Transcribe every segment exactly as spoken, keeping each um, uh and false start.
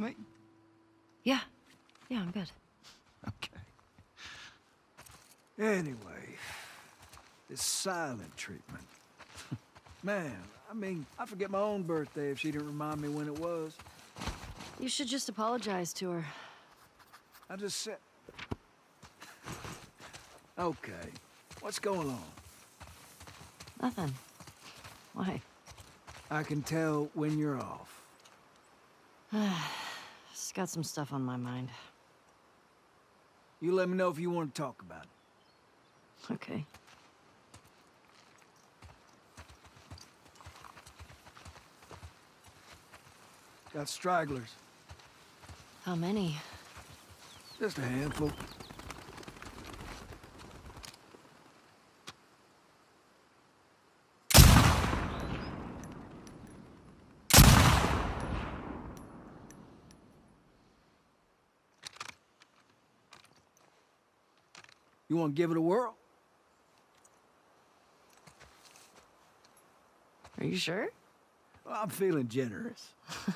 me? Yeah. Yeah, I'm good. Okay. Anyway, this silent treatment. Man, I mean, I forget my own birthday if she didn't remind me when it was. You should just apologize to her. I just said... Okay, what's going on? Nothing. Why? I can tell when you're off. Just got some stuff on my mind. You let me know if you want to talk about it. Okay. Got stragglers. How many? Just a handful. You want to give it a whirl? Are you sure? Well, I'm feeling generous.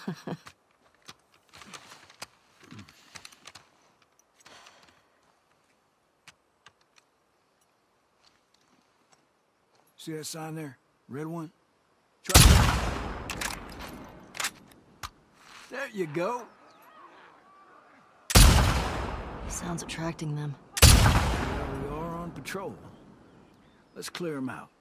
See that sign there? Red one? Try it. There you go. Sounds attracting them. Well, we are on patrol. Let's clear them out.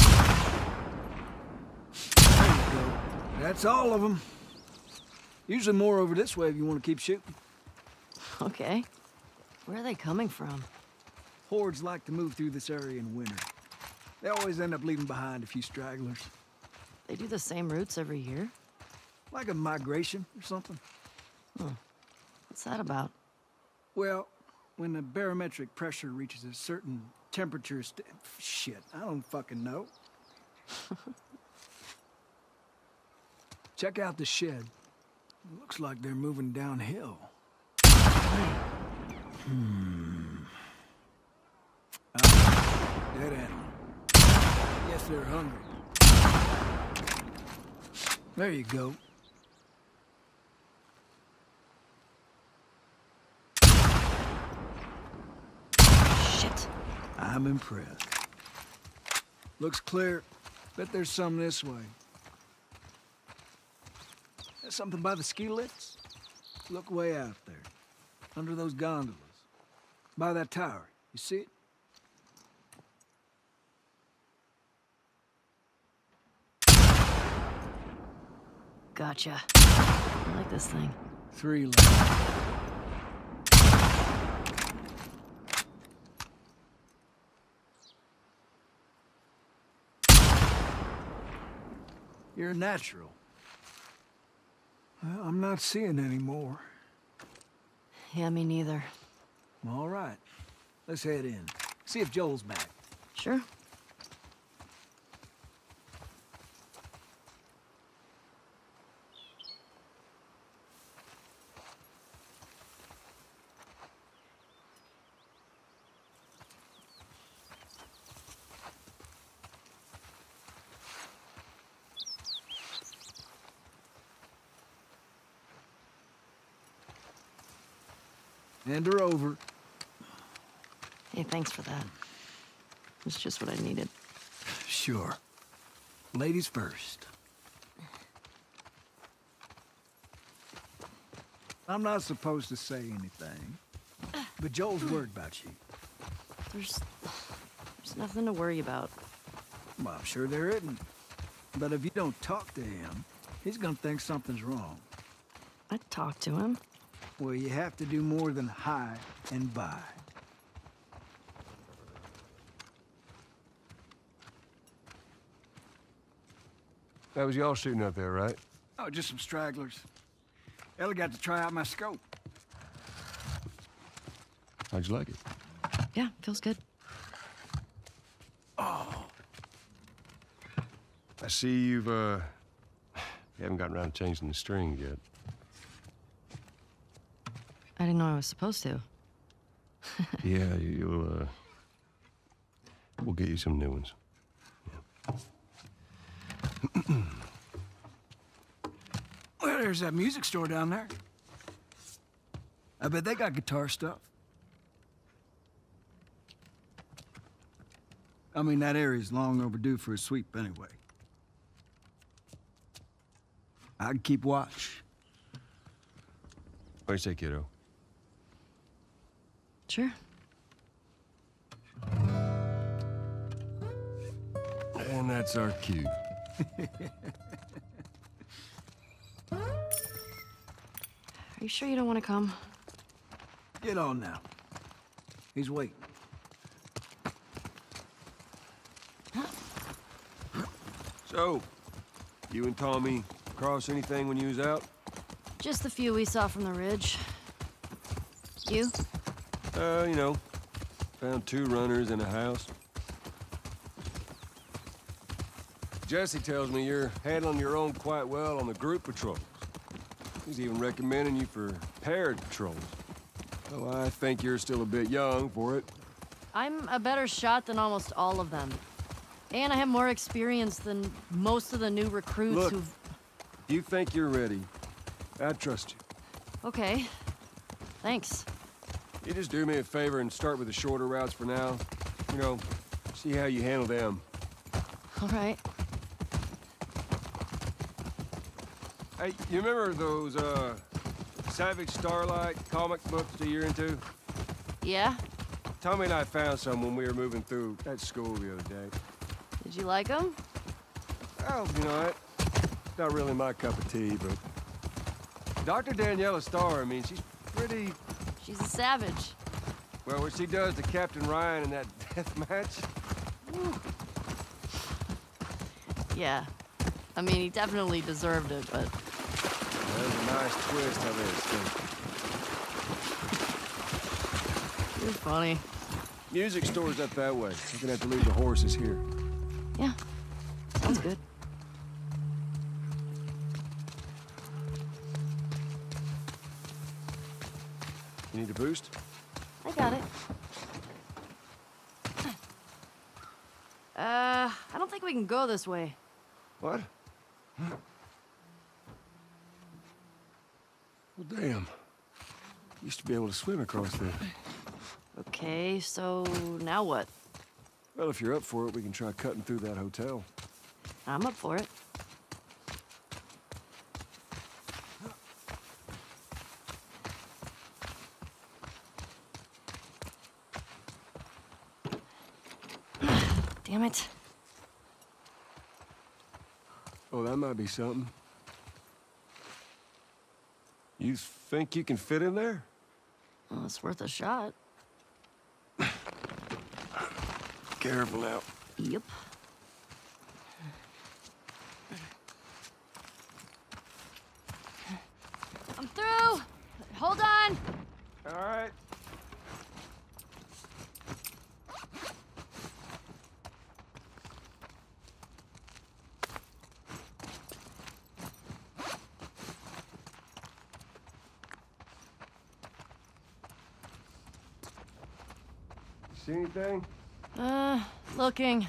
There you go. That's all of them. Usually more over this way if you want to keep shooting. Okay. Where are they coming from? Hordes like to move through this area in winter. They always end up leaving behind a few stragglers. They do the same routes every year? Like a migration or something. Huh. What's that about? Well, when the barometric pressure reaches a certain temperature st- shit, I don't fucking know. Check out the shed. Looks like they're moving downhill. Hmm. Ah, dead animal. Guess they're hungry. There you go. Shit. I'm impressed. Looks clear. Bet there's some this way. There's something by the ski lifts? Look way out there. Under those gondolas. By that tower. You see it? Gotcha. I like this thing. Three left. You're a natural. Well, I'm not seeing any more. Yeah, me neither. All right. Let's head in. See if Joel's back. Sure. Hand her over. Hey, thanks for that. It's just what I needed. Sure. Ladies first. I'm not supposed to say anything, but Joel's worried about you. There's... There's nothing to worry about. Well, I'm sure there isn't. But if you don't talk to him, he's gonna think something's wrong. I'd talk to him. Well, you have to do more than hi and bye. That was y'all shooting up there, right? Oh, just some stragglers. Ellie got to try out my scope. How'd you like it? Yeah, feels good. Oh. I see you've, uh... You haven't gotten around to changing the string yet. I didn't know I was supposed to. Yeah, you, you'll, uh... We'll get you some new ones. Yeah. Well, there's that music store down there. I bet they got guitar stuff. I mean, that area's long overdue for a sweep anyway. I'd keep watch. What do you say, kiddo? Sure. And that's our cue. Are you sure you don't want to come? Get on now. He's waiting. So, you and Tommy cross anything when you was out? Just the few we saw from the ridge. You? Uh, you know, found two runners in a house. Jesse tells me you're handling your own quite well on the group patrols. He's even recommending you for paired patrols. Well, I think you're still a bit young for it. I'm a better shot than almost all of them. And I have more experience than most of the new recruits Look, who've... you think you're ready. I trust you. Okay. Thanks. You just do me a favor and start with the shorter routes for now. You know, see how you handle them. All right. Hey, you remember those, uh, Savage Starlight comic books that you're into? Yeah? Tommy and I found some when we were moving through that school the other day. Did you like them? Oh, you know, it, not really my cup of tea, but... Doctor Daniela Starr, I mean, she's pretty... She's a savage. Well, what she does to Captain Ryan in that death match... Whew. Yeah. I mean, he definitely deserved it, but... That was a nice twist of it. You're funny. Music store's up that way. You're gonna have to leave the horses here. Yeah. Sounds good. You need a boost? I got it. Uh, I don't think we can go this way. What? Well, damn. Used to be able to swim across there. Okay, so now what? Well, if you're up for it, we can try cutting through that hotel. I'm up for it. Damn it. Oh, that might be something. You think you can fit in there? Well, it's worth a shot. Careful now. Yep. I'm through! Hold on! All right. See anything? Uh, looking.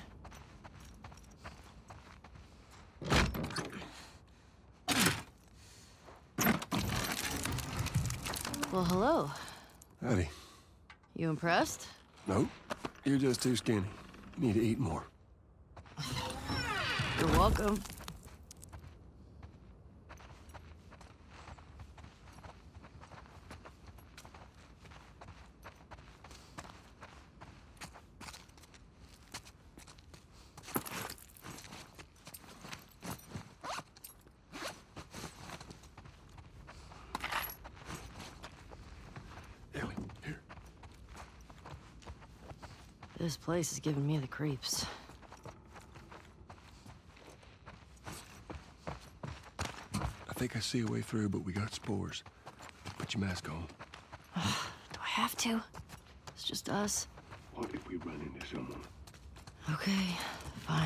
Well, hello. Howdy. You impressed? Nope. You're just too skinny. You need to eat more. You're welcome. Ellie, here. This place is giving me the creeps. I think I see a way through, but we got spores. Put your mask on. Do I have to? It's just us. What if we run into someone? Okay, fine.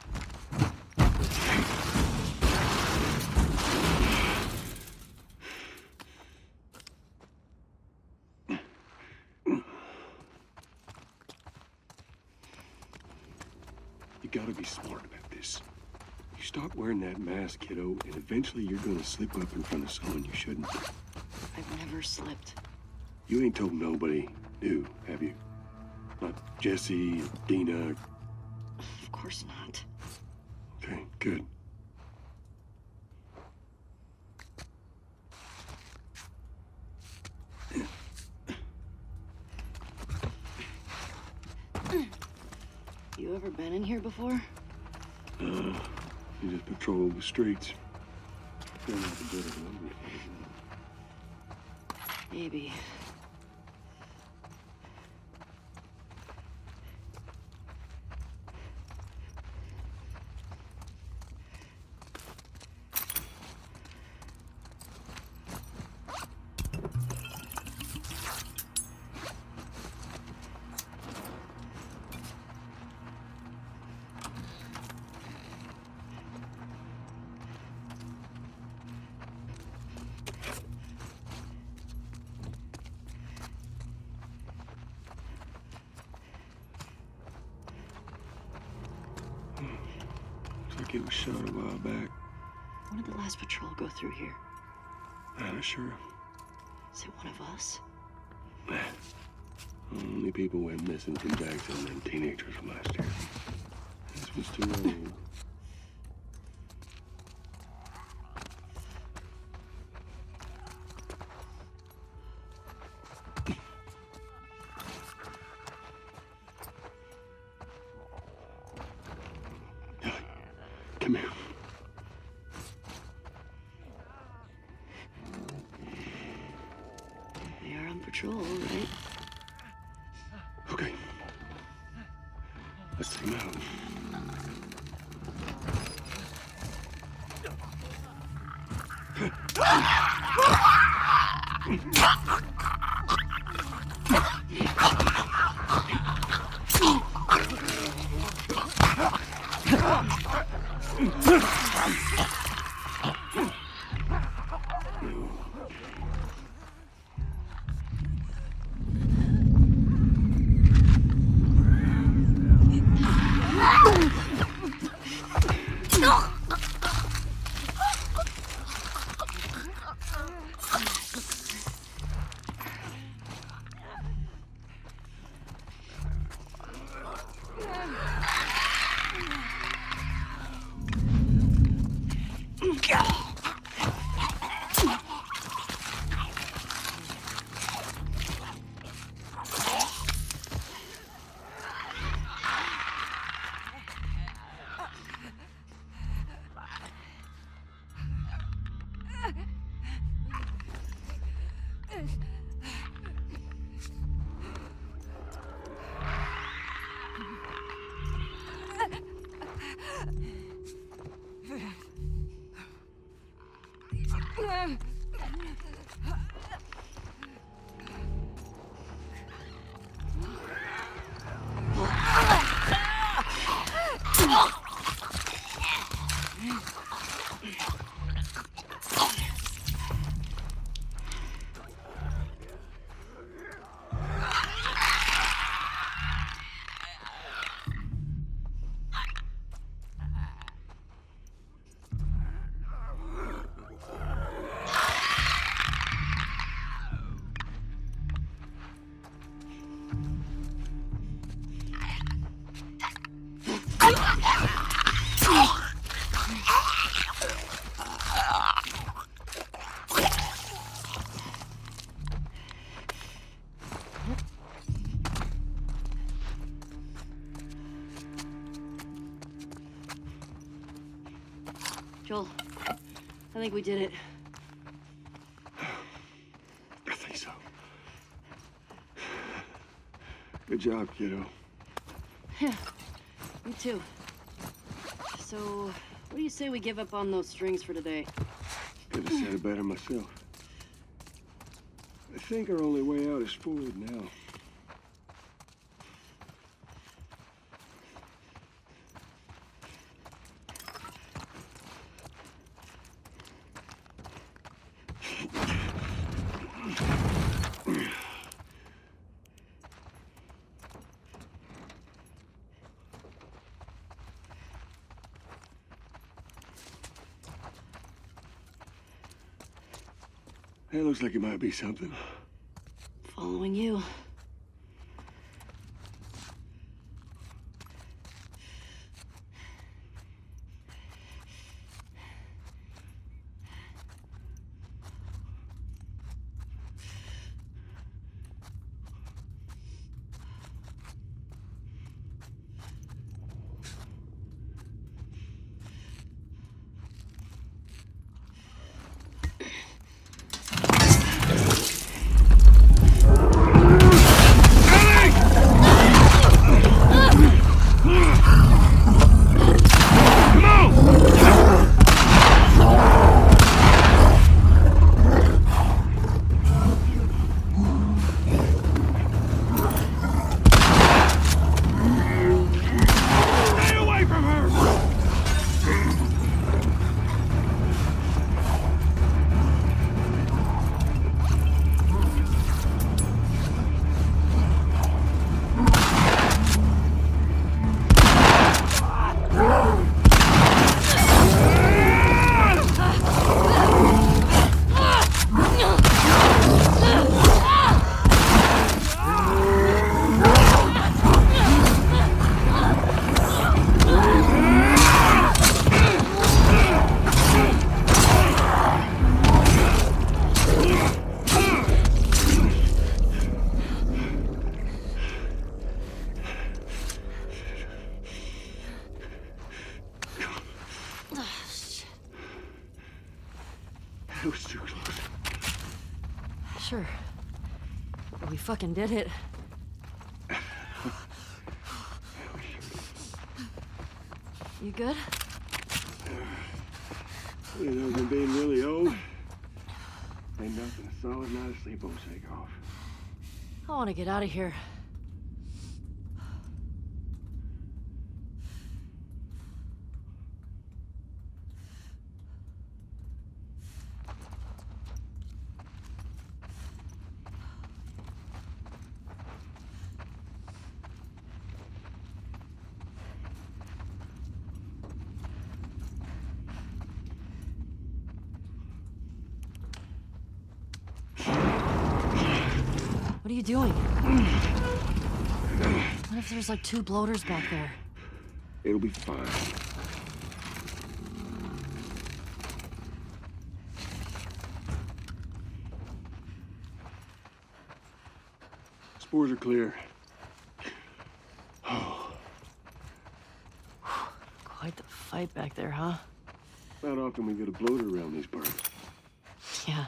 You gotta be smart about this. You start wearing that mask, kiddo, and eventually you're gonna slip up in front of someone you shouldn't. I've never slipped. You ain't told nobody new, have you? Not Jesse, or Dina. Or... Of course not. Okay, good. You ever been in here before? Uh, you just patrol the streets. You're not a bit of an Maybe. Looks like it was shot a while back. When did the last patrol go through here? I'm not sure. Is it one of us? Only people went missing from Jackson and teenagers from last year. This was too old. Come here. They are on patrol, right? Okay. Let's take them out. Joel, I think we did it. I think so. Good job, kiddo. Yeah, me too. So, what do you say we give up on those strings for today? Could have said it better myself. I think our only way out is forward now. It looks like it might be something. Follow Following you. It was too close. Sure. But we fucking did it. You good? You know, when being really old, ain't nothing a solid night of sleep won't shake off. I want to get out of here. What are you doing? What if there's like two bloaters back there? It'll be fine. Spores are clear. Quite the fight back there, huh? Not often we get a bloater around these parts. Yeah.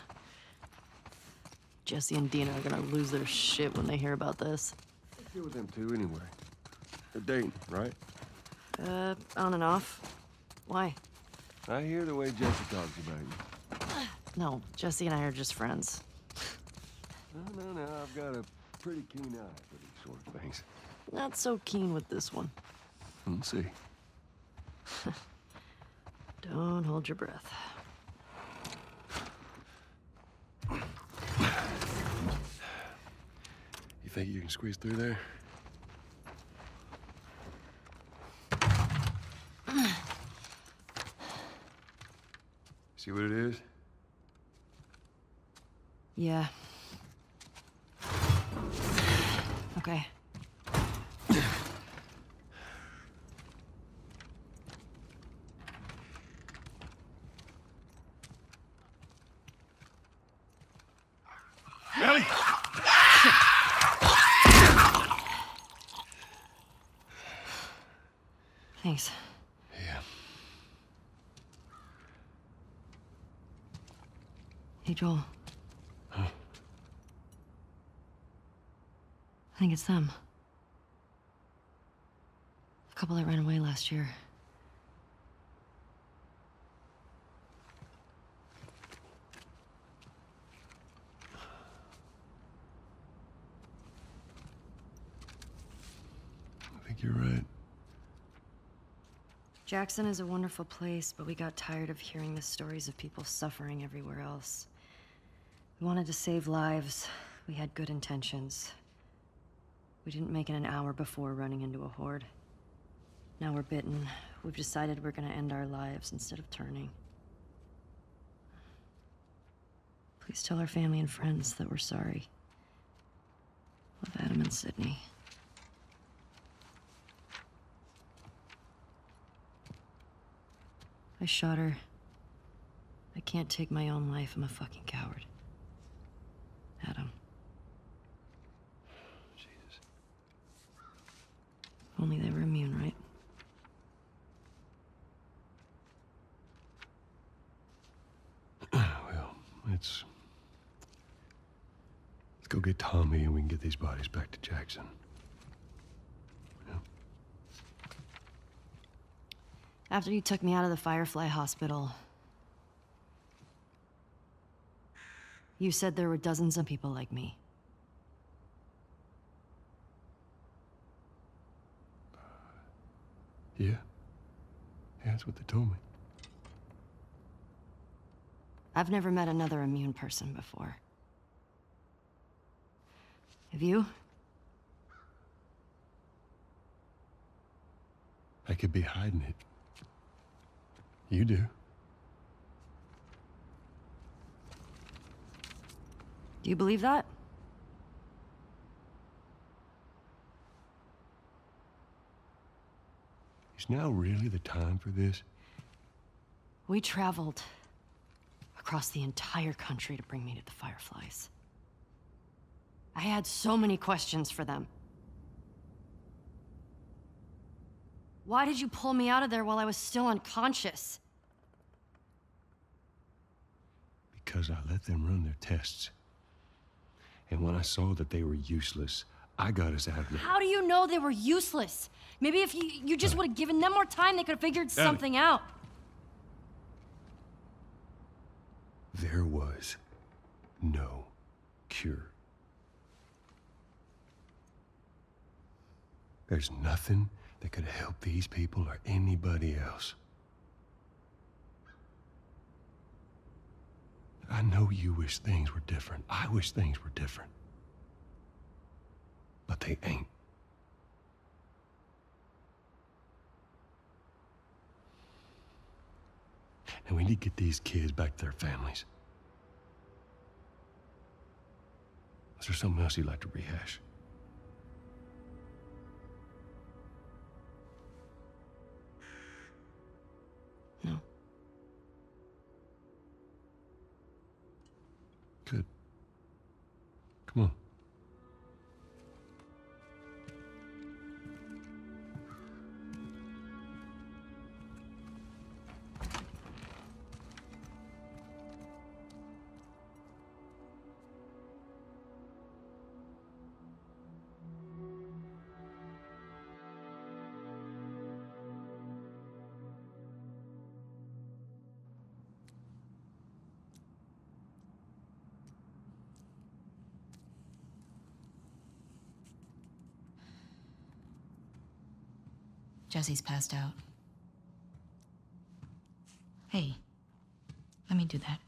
Jesse and Dina are gonna lose their shit when they hear about this. Let's deal with them two anyway. They're dating, right? Uh, on and off. Why? I hear the way Jesse talks about you. No, Jesse and I are just friends. No, no, no. I've got a pretty keen eye for these sort of things. Not so keen with this one. We'll see. Don't hold your breath. You think you can squeeze through there? See what it is? Yeah. Okay. Ellie! Thanks. Yeah. Hey, Joel. Huh? I think it's them. The couple that ran away last year. I think you're right. Jackson is a wonderful place, but we got tired of hearing the stories of people suffering everywhere else. We wanted to save lives. We had good intentions. We didn't make it an hour before running into a horde. Now we're bitten. We've decided we're gonna end our lives instead of turning. Please tell our family and friends that we're sorry. Love Adam and Sydney. I shot her. I can't take my own life. I'm a fucking coward. Adam. Jesus. Only they were immune, right? Well, let's... Let's go get Tommy and we can get these bodies back to Jackson. Yeah. After you took me out of the Firefly Hospital, you said there were dozens of people like me. Yeah. Yeah, that's what they told me. I've never met another immune person before. Have you? I could be hiding it. You do. Do you believe that? Is now really the time for this? We traveled across the entire country to bring me to the Fireflies. I had so many questions for them. Why did you pull me out of there while I was still unconscious? Because I let them run their tests. And when I saw that they were useless, I got us out of there. How do you know they were useless? Maybe if you, you just would have given them more time, they could have figured something out. There was no cure. There's nothing that could help these people or anybody else. I know you wish things were different. I wish things were different. But they ain't. And we need to get these kids back to their families. Is there something else you'd like to rehash? No. Good. Come on. Jesse's passed out. Hey, let me do that.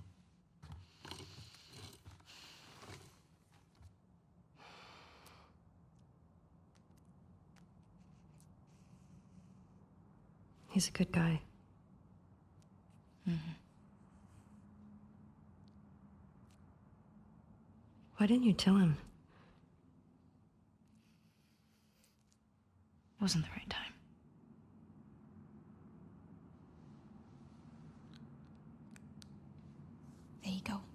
He's a good guy. Mm-hmm. Why didn't you tell him? Wasn't the right time. There you go.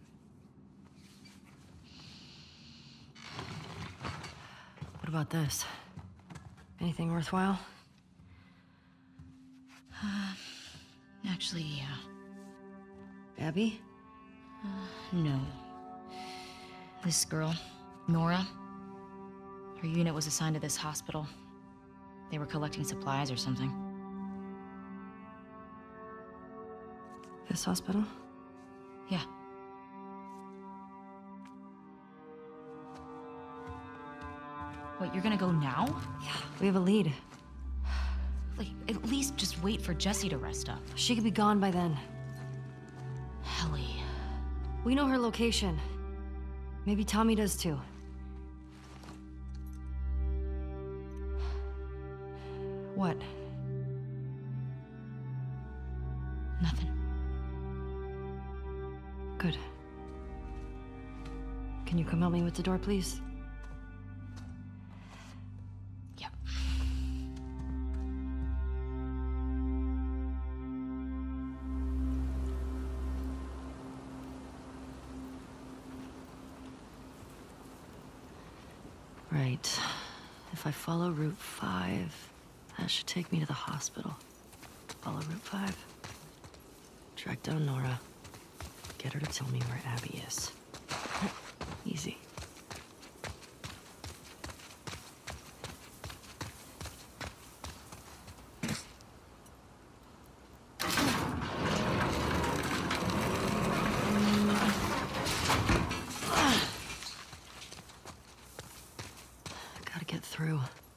What about this? Anything worthwhile? Uh, actually, yeah. Abby? Uh, no. This girl, Nora, her unit was assigned to this hospital. They were collecting supplies or something. This hospital? Yeah. Wait, you're gonna go now? Yeah, we have a lead. Like, at least just wait for Jessie to rest up. She could be gone by then. Ellie. We know her location. Maybe Tommy does too. What? Nothing. Good. Can you come help me with the door, please? Right. If I follow Route five, that should take me to the hospital. Follow Route five. Track down Nora. Get her to tell me where Abby is. Easy. Gotta get through.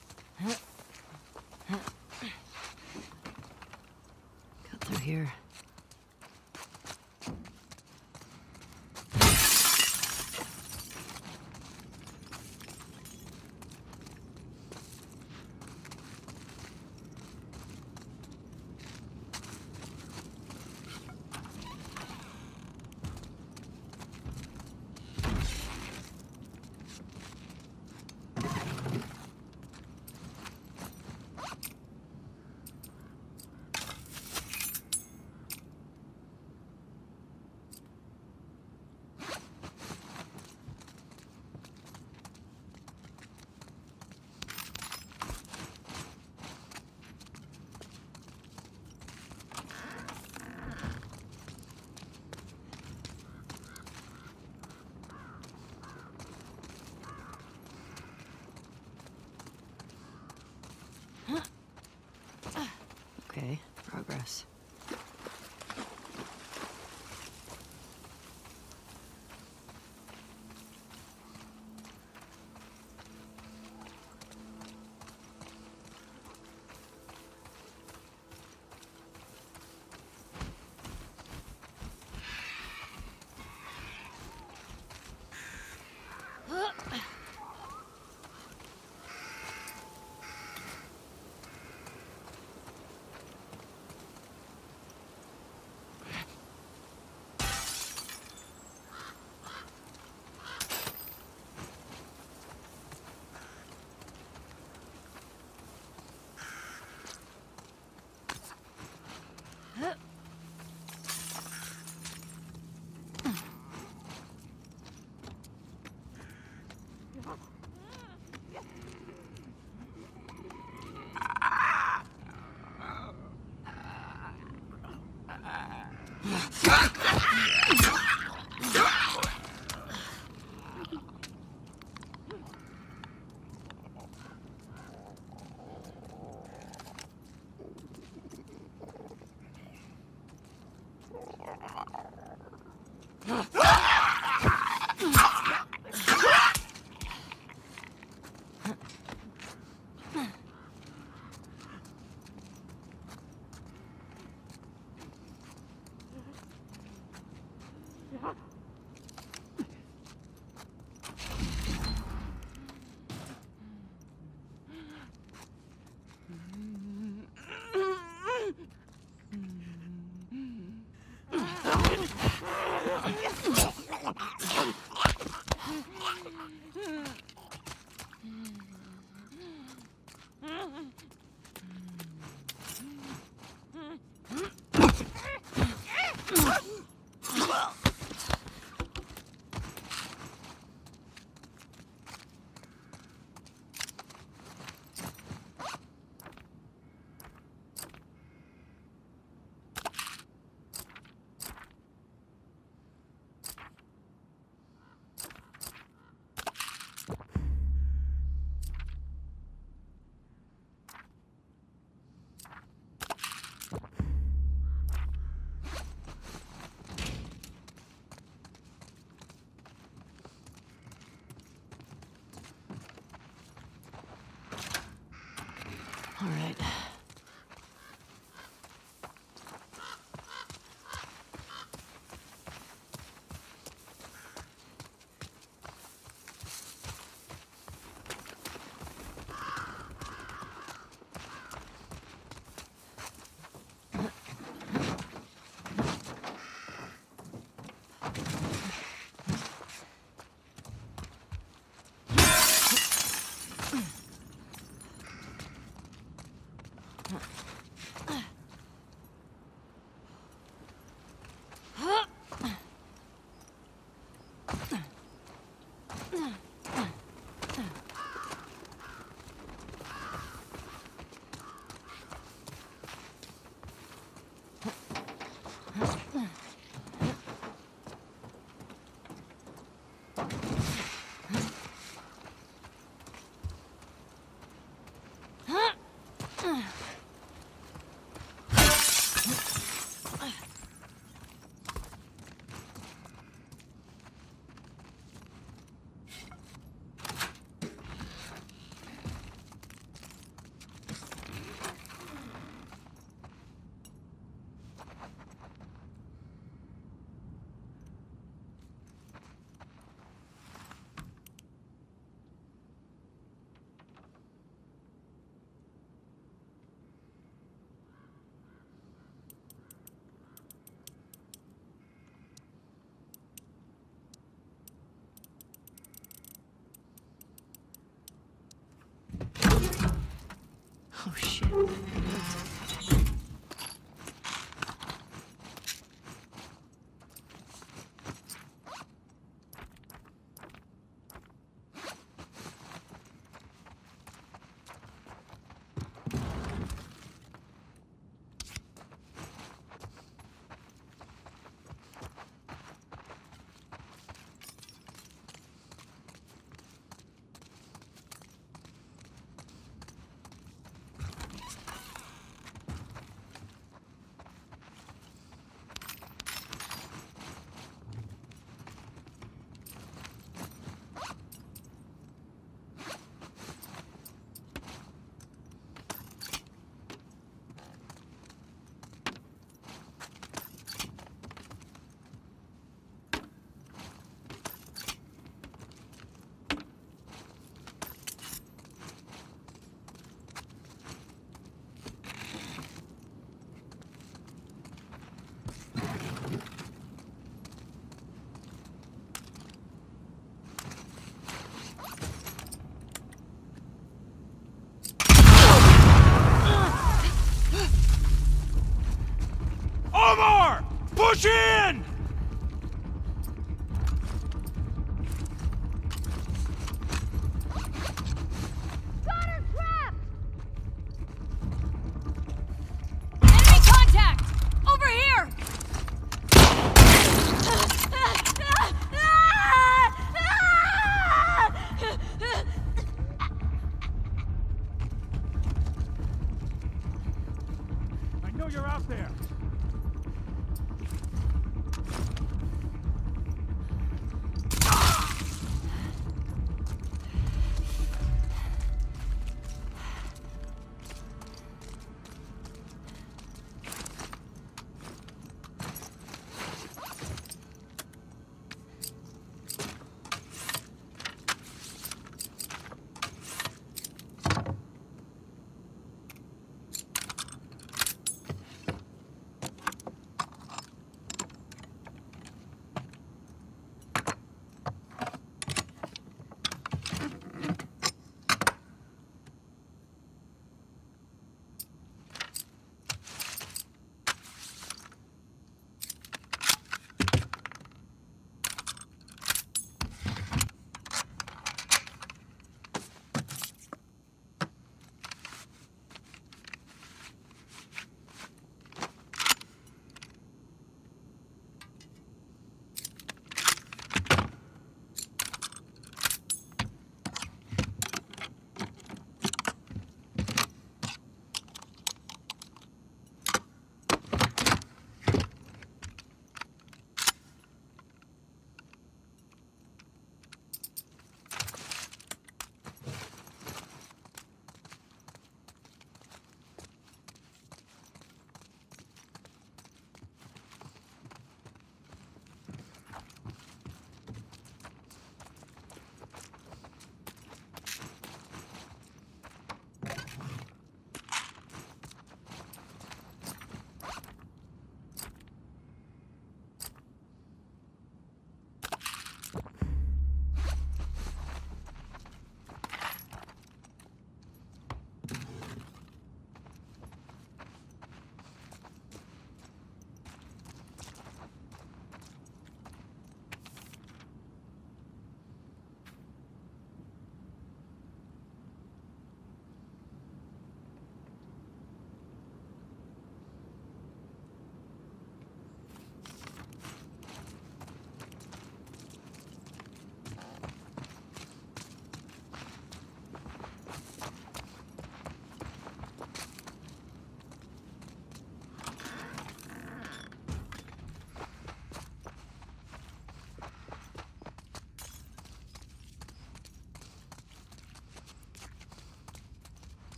Got through here. Okay, progress.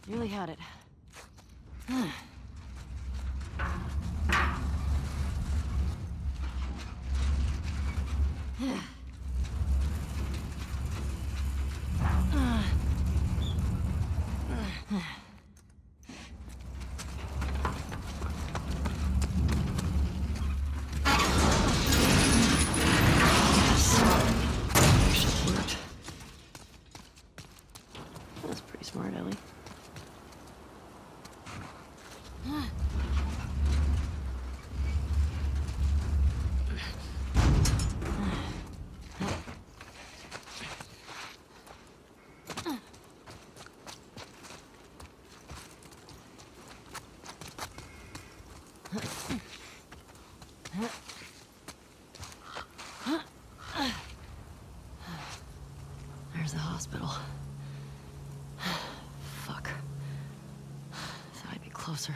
Nearly had it. That's pretty smart, Ellie. There's the hospital. Fuck. Thought I'd be closer.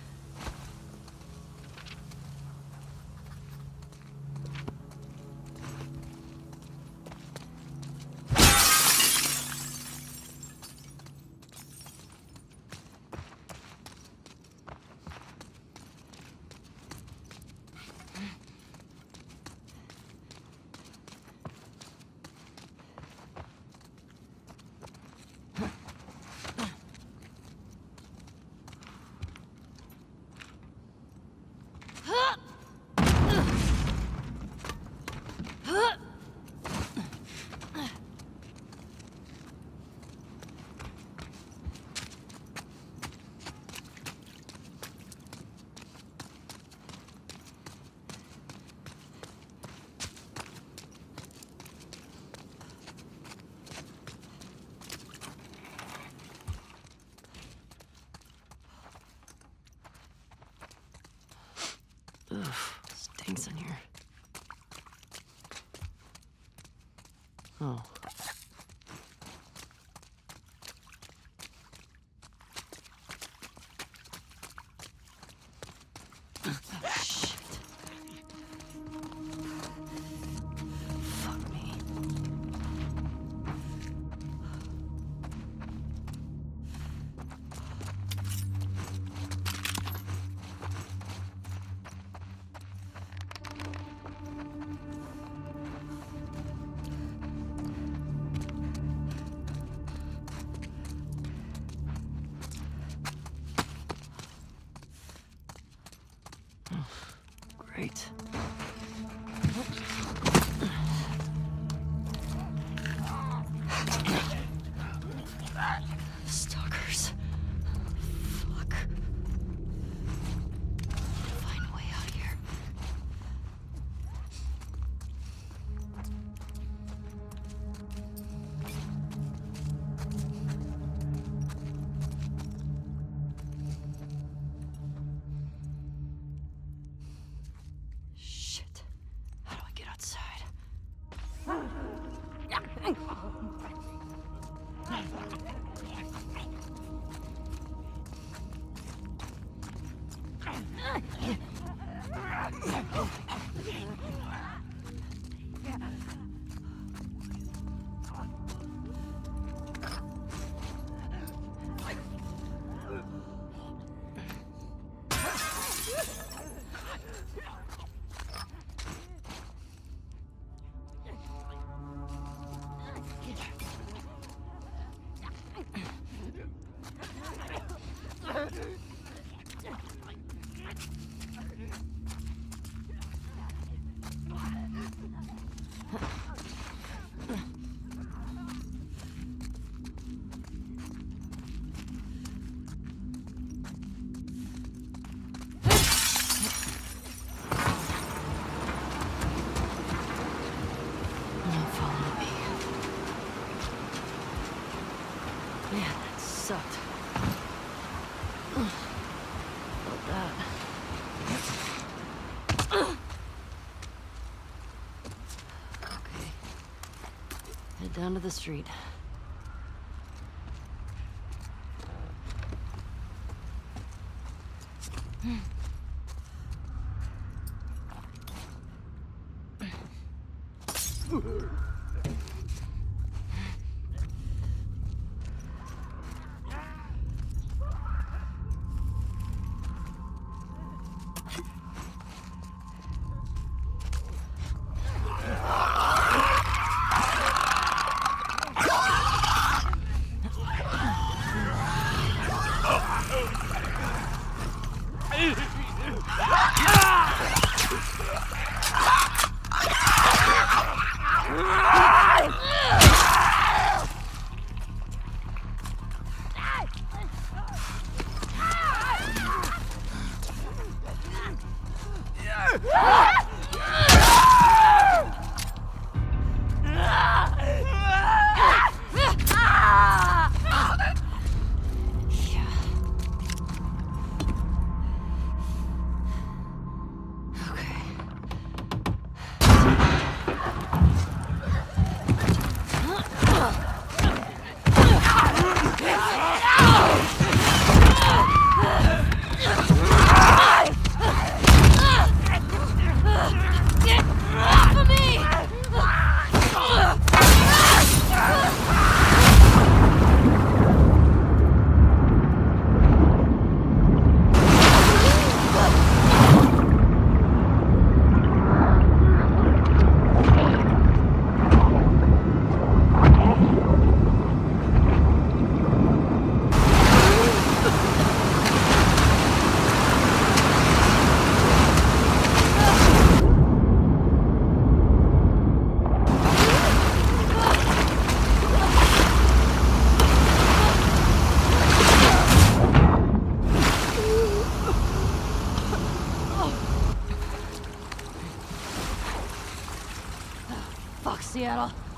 Ugh, stinks in here. Oh. Shit. Fuck me. Great. Stalkers. Fuck. Find a way out of here. Shit. How do I get outside? Not following me. Man, that sucked. Felt that. Okay. Head down to the street. Fuck, Seattle.